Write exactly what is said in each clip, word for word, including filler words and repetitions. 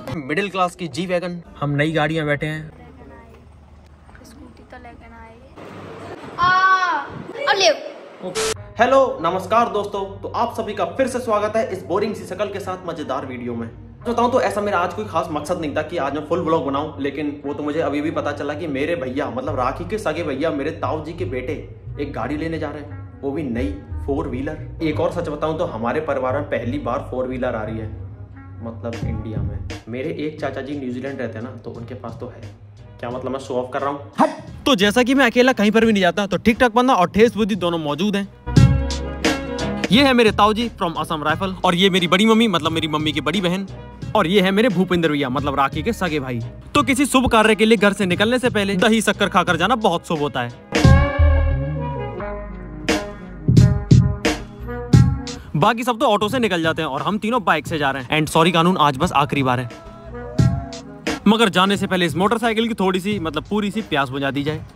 Middle class की G wagon. हम नई गाड़ियां बैठे हैं। स्कूटी तो लेकर आए। हेलो नमस्कार दोस्तों, तो आप सभी का फिर से स्वागत है इस बोरिंग सी शकल के साथ मजेदार वीडियो में। बताऊं तो ऐसा मेरा आज कोई खास मकसद नहीं था कि आज मैं फुल व्लॉग बनाऊं, लेकिन वो तो मुझे अभी भी पता चला कि मेरे भैया मतलब राखी के सगे भैया मेरे ताऊ जी के बेटे एक गाड़ी लेने जा रहे हैं, वो भी नई फोर व्हीलर। एक और सच बताऊं तो हमारे परिवार में पहली बार फोर व्हीलर आ रही है, मतलब इंडिया में। मेरे एक चाचा जी न्यूजीलैंड रहते हैं ना, तो उनके पास तो है। क्या मतलब मैं शो ऑफ कर रहा हूँ? तो जैसा कि मैं अकेला कहीं पर भी नहीं जाता, तो ठीक ठाक बंदा और ठेस बुद्धि दोनों मौजूद हैं। ये है मेरे ताऊ जी फ्रॉम असम राइफल, और ये मेरी बड़ी मम्मी मतलब मेरी मम्मी की बड़ी बहन, और ये है मेरे भूपेंद्र भैया मतलब राखी के सगे भाई। तो किसी शुभ कार्य के लिए घर से निकलने से पहले दही शक्कर खाकर जाना बहुत शुभ होता है। बाकी सब तो ऑटो से निकल जाते हैं और हम तीनों बाइक से जा रहे हैं। एंड सॉरी कानून, आज बस आखिरी बार है, मगर जाने से पहले इस मोटरसाइकिल की थोड़ी सी मतलब पूरी सी प्यास बुझा दी जाए।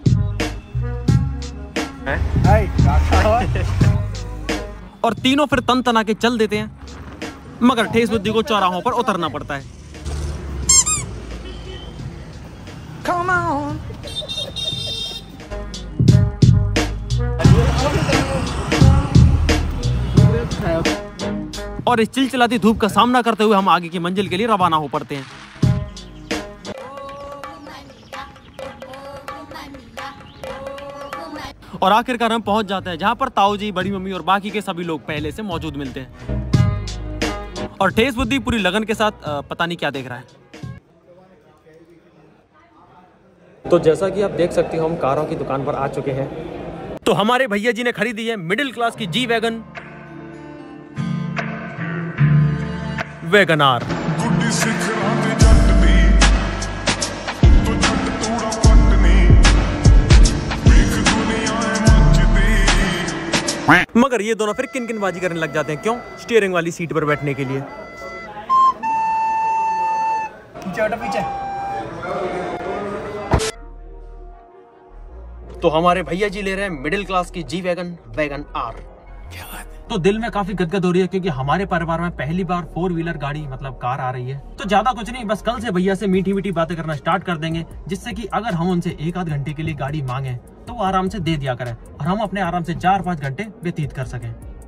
और तीनों फिर तन तना के चल देते हैं, मगर ठेस बुद्धि को चौराहों पर उतरना पड़ता है। Come on. और इस चिलचिलाती धूप का सामना करते हुए हम आगे की मंजिल के लिए रवाना हो पड़ते हैं। और आखिरकार हम पहुंच जाते हैं जहां पर ताऊ जी, बड़ी मम्मी और बाकी के सभी लोग पहले से मौजूद मिलते हैं। और ठेस बुद्धि पूरी लगन के साथ पता नहीं क्या देख रहा है। तो जैसा कि आप देख सकते हो, हम कारों की दुकान पर आ चुके हैं। तो हमारे भैया जी ने खरीदी है मिडिल क्लास की जी वैगन वैगन आर। मगर ये दोनों फिर किन किन बाजी करने लग जाते हैं। क्यों? स्टीयरिंग वाली सीट पर बैठने के लिए। पीछे तो हमारे भैया जी ले रहे हैं मिडिल क्लास की जी वैगन वैगन आर। क्या बात है। तो दिल में काफी गदगद हो रही है, क्योंकि हमारे परिवार में पहली बार फोर व्हीलर गाड़ी मतलब कार आ रही है। तो ज्यादा कुछ नहीं, बस कल से भैया से मीठी मीठी बातें करना स्टार्ट कर देंगे, जिससे कि अगर हम उनसे एक आध घंटे के लिए गाड़ी मांगे तो वो आराम से दे दिया करें और हम अपने आराम से चार पांच घंटे व्यतीत कर सकें।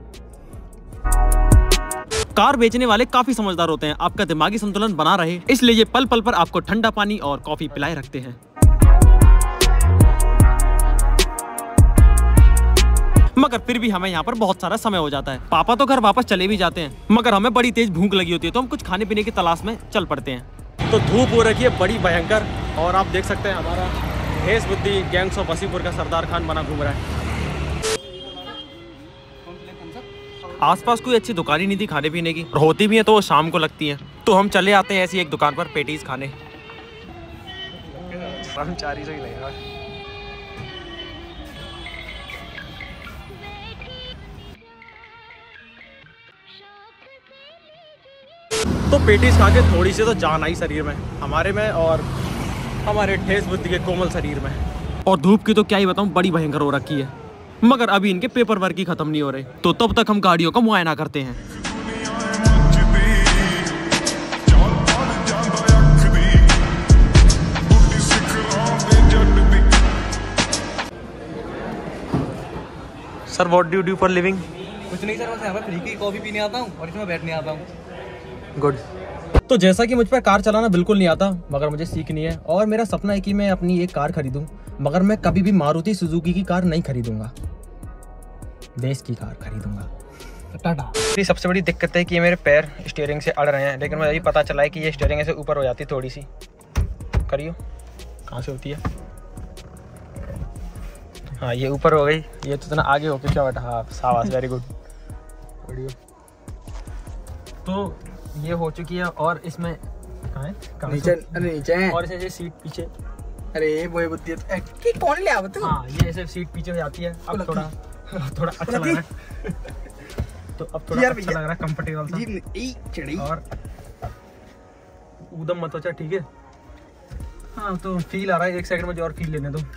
कार बेचने वाले काफी समझदार होते हैं, आपका दिमागी संतुलन बना रहे इसलिए ये पल पल पर आपको ठंडा पानी और कॉफी पिलाए रखते हैं। मगर फिर भी हमें यहाँ पर बहुत सारा समय हो जाता है। पापा तो घर वापस चले भी जाते हैं, मगर हमें बड़ी तेज भूख लगी होती है, तो हम कुछ खाने पीने की तलाश में चल पड़ते हैं। तो धूप हो रखी है बड़ी भयंकर, और आप देख सकते हैं हमारा ठेस बुद्धि गैंग्स ऑफ वसीपुर का सरदार खान बना घूम रहा है। आसपास कोई अच्छी दुकान ही नहीं थी खाने पीने की, और होती भी है तो वो शाम को लगती है। तो हम चले आते हैं ऐसी एक दुकान पर पेटीज खाने। तो पेटीज खा के थोड़ी सी तो जान आई शरीर में हमारे में, और हमारे ठेस बुद्धि के कोमल शरीर में। और धूप की तो क्या ही बताऊं, बड़ी भयंकर हो रखी है। मगर अभी इनके पेपर वर्क ही खत्म नहीं हो रहे, तो तब तक हम गाड़ियों का मुआयना करते हैं। Sir what do you do for living? कुछ नहीं सर, बस यहाँ पे फ्री की कॉफी पीने आता हूँ और इसमें बैठने आता हूँ। गुड। तो जैसा कि मुझ पर कार चलाना बिल्कुल नहीं आता, मगर मुझे सीखनी है, और मेरा सपना है कि मैं अपनी एक कार खरीदूं, मगर मैं कभी भी मारुति सुजुकी की कार नहीं खरीदूंगा, देश की कार खरीदूंगा। टाटा। सबसे बड़ी दिक्कत है कि ये मेरे पैर स्टीयरिंग से अड़ रहे हैं, लेकिन मुझे अभी पता चला है कि ये स्टीयरिंग से ऊपर हो जाती है थोड़ी सी। करियो, कहाँ से होती है? हाँ ये ऊपर हो गई, ये तो इतना आगे होके क्या बैठा। हाँ शाबाश, वेरी गुड। तो ये हो चुकी है, और इसमें कहाँ है? नीचे, अरे नीचे। और इसे सीट पीछे, अरे वो बुद्धि है तो कौन ले आवा तू? हाँ ये ऐसे सीट पीछे हो जाती है। अब थोड़ा थोड़ा अच्छा लग रहा है। तो अब थोड़ा अच्छा लग रहा है, कंफर्टेबल सा। और उदम मत हो, ठीक है। हाँ तो फील आ रहा है, एक सेकंड मुझे और फील लेने दो।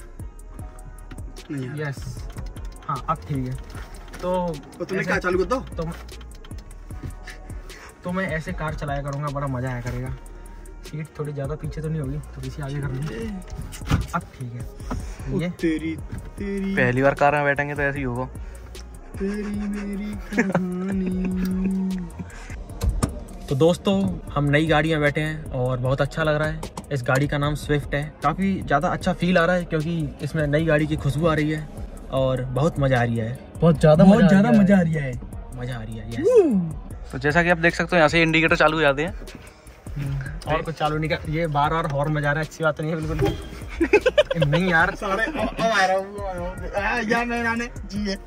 यस हाँ अब ठीक है। तो तो तूने क्या चालू कर दो? तो तो मैं ऐसे कार चलाया करूँगा, बड़ा मजा आया करेगा। सीट थोड़ी ज़्यादा पीछे तो नहीं होगी, थोड़ी सी आगे कर ली। अब ठीक है। ये तेरी तेरी पहली बार कार में बैठेंगे तो ऐसे ही होगा। तेरी मेरी कहानी। तो दोस्तों हम नई गाड़ी में बैठे हैं और बहुत अच्छा लग रहा है। इस गाड़ी का नाम स्विफ्ट है। काफ़ी ज़्यादा अच्छा फील आ रहा है क्योंकि इसमें नई गाड़ी की खुशबू आ रही है और बहुत मज़ा आ रही है। बहुत ज़्यादा बहुत ज़्यादा मज़ा आ रही है। मज़ा आ रही है यस। तो जैसा कि आप देख सकते हो यहाँ से इंडिकेटर चालू हो जाते हैं और कुछ चालू नहीं कर, ये बार बार हॉर्न बजा रहा है, अच्छी बात नहीं है बिल्कुल नहीं यार। सारे आ रहा हूं यार मैंने जी है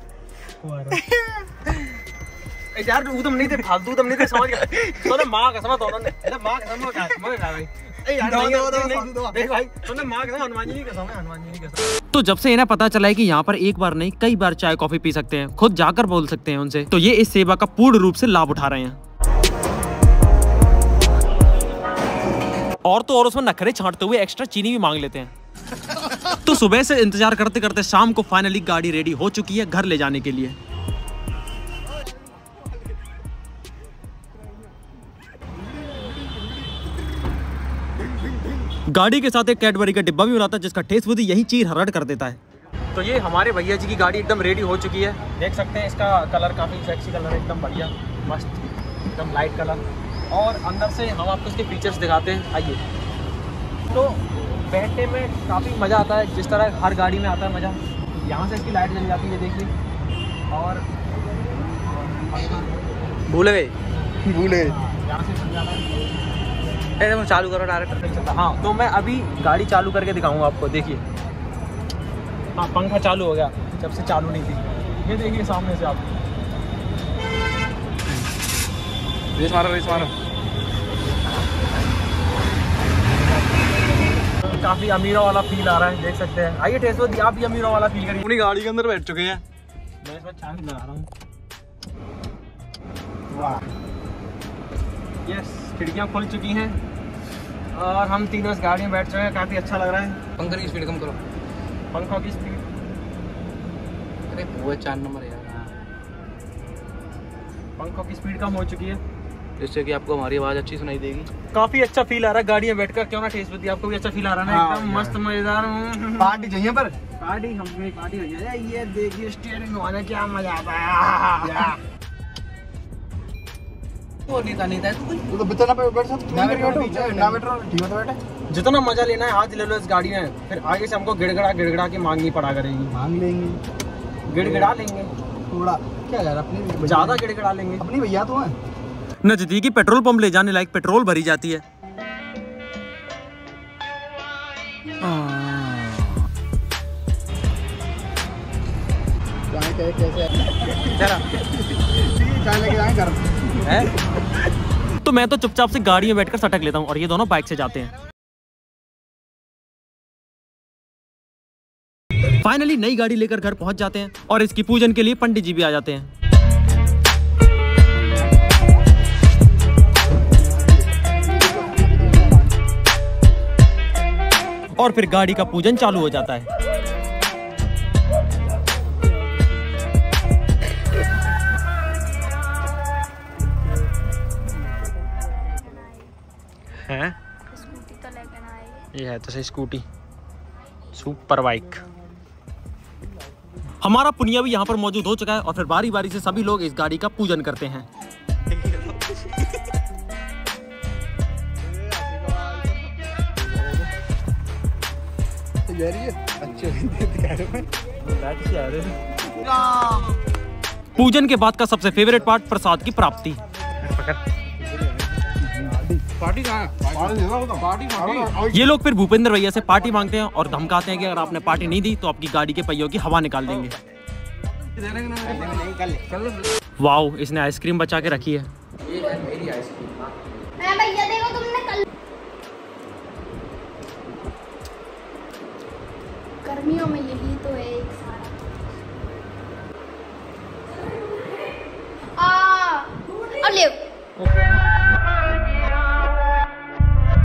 यार, उदम नहीं थे, फालतू उदम नहीं थे, समझ गया। तूने मां कसम दोनों ने, अरे मां कसम क्या मगर क्या भाई, ए यार नहीं देख भाई, तूने मां कसम हनुमान जी की कसम है, हनुमान जी की कसम। तो जब से इन्हें पता चला है कि यहाँ पर एक बार नहीं कई बार चाय कॉफी पी सकते हैं, खुद जाकर बोल सकते हैं उनसे, तो ये इस सेवा का पूर्ण रूप से लाभ उठा रहे हैं। और तो और उसमें नखरे छांटते हुए एक्स्ट्रा चीनी भी मांग लेते हैं। तो सुबह से इंतजार करते करते शाम को फाइनली गाड़ी रेडी हो चुकी है घर ले जाने के लिए। गाड़ी के साथ एक कैडबरी का डिब्बा भी मिलाता है जिसका टेस्ट बुद्धि यही चीर हरड़ कर देता है। तो ये हमारे भैया जी की गाड़ी एकदम रेडी हो चुकी है, देख सकते हैं। इसका कलर काफ़ी सेक्सी कलर है, एकदम बढ़िया मस्त, एकदम लाइट कलर। और अंदर से हम आपको इसके फीचर्स दिखाते हैं, आइए। तो बैठने में काफ़ी मज़ा आता है, जिस तरह हर गाड़ी में आता है मज़ा। यहाँ से इसकी लाइट जल जाती है, देखिए। और भूल गए भूल गए यहाँ से चल जाता है, चालू करो डायरेक्ट। हाँ तो मैं अभी गाड़ी चालू करके दिखाऊंगा आपको, देखिए। हाँ पंखा चालू हो गया, जब से चालू नहीं थी। ये देखिए सामने से आप, रेस मारो रेस मारो। काफी अमीरों वाला फील आ रहा है, देख सकते हैं। आइए टेस्ट दी, आप भी अमीरों वाला फील करिए। अपनी गाड़ी के अंदर बैठ चुके हैं। मैं इसमें चाय लगा रहा हूँ। वाह यस, खिड़कियाँ खुल चुकी हैं और हम तीनों इस गाड़ी में बैठ चुके हैं। काफ़ी अच्छा लग रहा है। पंखा की स्पीड कम करो, पंखों की स्पीड। अरे वो चार नंबर यार, पंखों की स्पीड कम हो चुकी है जिससे कि आपको हमारी आवाज़ अच्छी सुनाई देगी। काफ़ी अच्छा फील आ रहा है गाड़ी में बैठकर, क्यों ना टेस्ट होती है। आपको भी अच्छा फील आ रहा है ना? एकदम मस्त मज़ेदार। पार्टी चाहिए पर पार्टी, हम भी पार्टी हो जाए। ये देखिए स्टीयरिंग घुमाने क्या मजा आता है। जितना मजा लेना है आज ले लो इस गाड़ी में, फिर आगे से हमको गिड़गड़ा गिड़गड़ा के मांगनी पड़ा करेगी। मांग लेंगे, गिड़गड़ा लेंगे थोड़ा क्या यार, अपनी ज्यादा गिड़गड़ा लेंगे। अपनी भैया तो है। नजदीकी पेट्रोल पंप ले जाने लायक पेट्रोल भरी जाती है। तो मैं तो चुपचाप से गाड़ी में बैठकर सटक लेता हूँ और ये दोनों बाइक से जाते हैं। फाइनली नई गाड़ी लेकर घर पहुंच जाते हैं और इसकी पूजन के लिए पंडित जी भी आ जाते हैं। और फिर गाड़ी का पूजन चालू हो जाता है। हैं? स्कूटी तो लेके ना आई। ये है तो सही स्कूटी, सुपर बाइक। हमारा पुनिया भी यहाँ पर मौजूद हो चुका है और फिर बारी बारी से सभी लोग इस गाड़ी का पूजन करते हैं। पूजन के बाद का सबसे फेवरेट पार्ट, प्रसाद की प्राप्ति। पार्टी कहाँ है? Party party. ये लोग फिर भूपेंद्र भैया से पार्टी मांगते हैं और धमकाते हैं कि अगर आपने पार्टी नहीं दी तो आपकी गाड़ी के पहियों की हवा निकाल देंगे। वाओ, इसने आइसक्रीम बचा के रखी है। ये है मेरी आइसक्रीम। मैं भैया देखो तुमने कल गर्मियों में यही तो है एक सारा